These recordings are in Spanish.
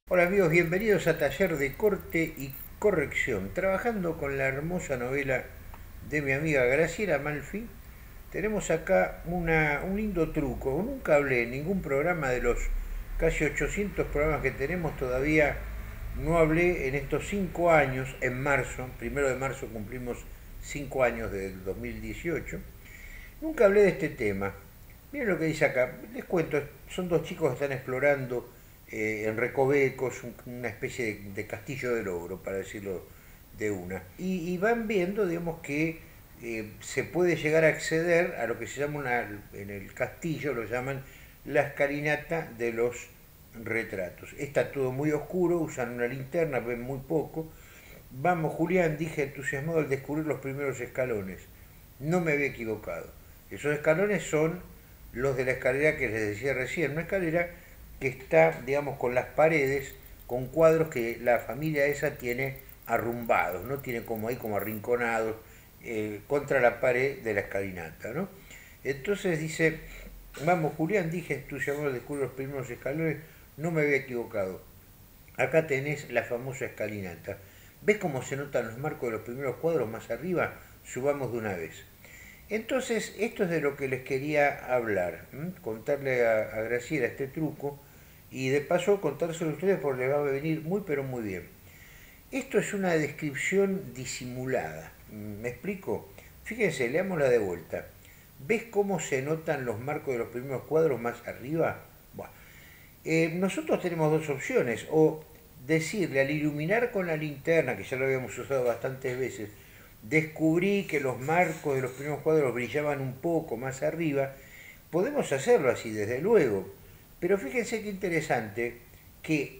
Hola amigos, bienvenidos a Taller de Corte y Corrección. Trabajando con la hermosa novela de mi amiga Graciela Malfi, tenemos acá un lindo truco. Nunca hablé en ningún programa de los casi 800 programas que tenemos, todavía no hablé en estos 5 años, en marzo, 1 de marzo cumplimos 5 años del 2018. Nunca hablé de este tema. Miren lo que dice acá. Les cuento, son dos chicos que están explorando en Recovecos, una especie de castillo del ogro, para decirlo de una. Y van viendo, digamos, que se puede llegar a acceder a lo que se llama en el castillo, lo llaman la escalinata de los retratos. Está todo muy oscuro, usan una linterna, ven muy poco. Vamos, Julián, dije entusiasmado al descubrir los primeros escalones. No me había equivocado. Esos escalones son los de la escalera que les decía recién, una escalera que está, digamos, con las paredes, con cuadros que la familia esa tiene arrumbados, ¿no? Tiene como ahí como arrinconados contra la pared de la escalinata, ¿no? Entonces dice, vamos Julián, dije entusiasmado al descubrir los primeros escalones, no me había equivocado. Acá tenés la famosa escalinata. ¿Ves cómo se notan los marcos de los primeros cuadros más arriba? Subamos de una vez. Entonces, esto es de lo que les quería hablar, contarle a Graciela este truco y de paso contárselo a ustedes porque les va a venir muy pero muy bien. Esto es una descripción disimulada, ¿me explico? Fíjense, leámosla de vuelta. ¿Ves cómo se notan los marcos de los primeros cuadros más arriba? Bueno, nosotros tenemos dos opciones, o decirle al iluminar con la linterna, que ya lo habíamos usado bastantes veces, descubrí que los marcos de los primeros cuadros brillaban un poco más arriba. Podemos hacerlo así, desde luego, pero fíjense qué interesante que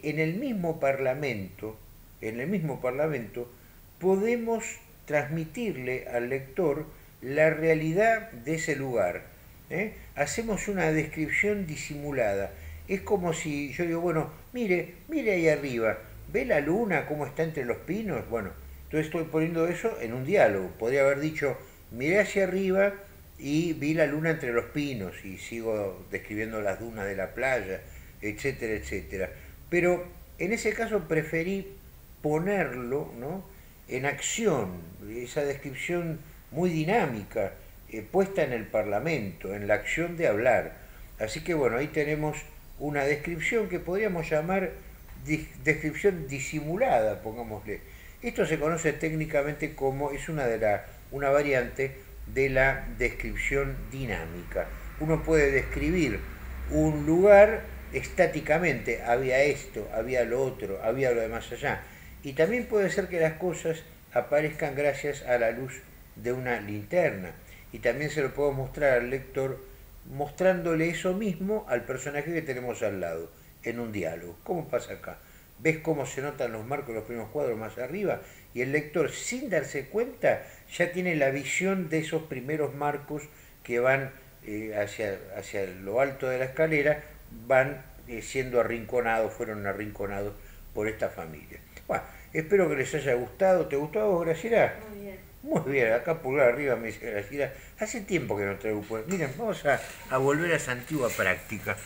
en el mismo parlamento, podemos transmitirle al lector la realidad de ese lugar. Hacemos una descripción disimulada. Es como si yo digo, bueno, mire ahí arriba, ¿ve la luna cómo está entre los pinos? Bueno, entonces estoy poniendo eso en un diálogo. Podría haber dicho, miré hacia arriba y vi la luna entre los pinos y sigo describiendo las dunas de la playa, etcétera, etcétera. Pero en ese caso preferí ponerlo, ¿no?, en acción, esa descripción muy dinámica, puesta en el Parlamento, en la acción de hablar. Así que bueno, ahí tenemos una descripción que podríamos llamar descripción disimulada, pongámosle. Esto se conoce técnicamente como, es una variante de la descripción dinámica. Uno puede describir un lugar estáticamente, había esto, había lo otro, había lo de más allá. Y también puede ser que las cosas aparezcan gracias a la luz de una linterna. Y también se lo puedo mostrar al lector mostrándole eso mismo al personaje que tenemos al lado, en un diálogo. ¿Cómo pasa acá? ¿Ves cómo se notan los marcos de los primeros cuadros más arriba? Y el lector, sin darse cuenta, ya tiene la visión de esos primeros marcos que van hacia lo alto de la escalera, van siendo arrinconados, fueron arrinconados por esta familia. Bueno, espero que les haya gustado. ¿Te gustó a vos, Graciela? Muy bien. Muy bien, acá pulgar arriba me dice Graciela. Hace tiempo que no traigo pulgar. Miren, vamos a volver a esa antigua práctica.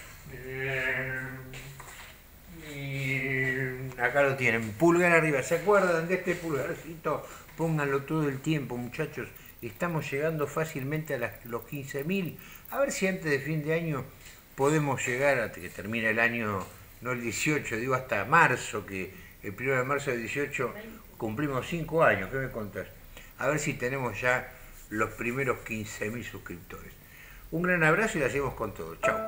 Acá lo tienen, pulgar arriba. ¿Se acuerdan de este pulgarcito? Pónganlo todo el tiempo, muchachos. Estamos llegando fácilmente a los 15.000. A ver si antes de fin de año podemos llegar a que termine el año, no el 18, digo hasta marzo, que el 1 de marzo del 18 cumplimos 5 años. ¿Qué me contás? A ver si tenemos ya los primeros 15.000 suscriptores. Un gran abrazo y la seguimos con todo. Chao.